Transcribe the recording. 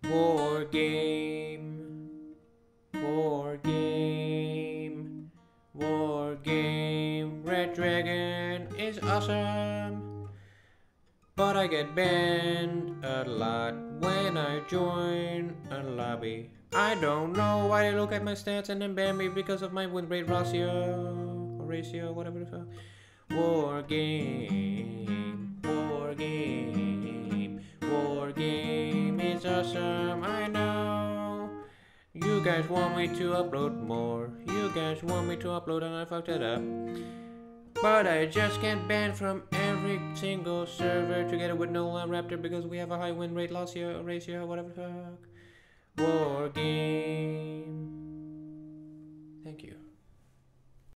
Wargame, Wargame, Wargame. Red Dragon is awesome, but I get banned a lot when I join a lobby. I don't know why they look at my stats and then ban me because of my win rate ratio, whatever the fuck. Wargame, Wargame, Wargame is awesome, I know. You guys want me to upload more. You guys want me to upload and I fucked it up. But I just can't ban from every single server together with Nolan Raptor because we have a high win rate ratio, whatever the fuck. Wargame.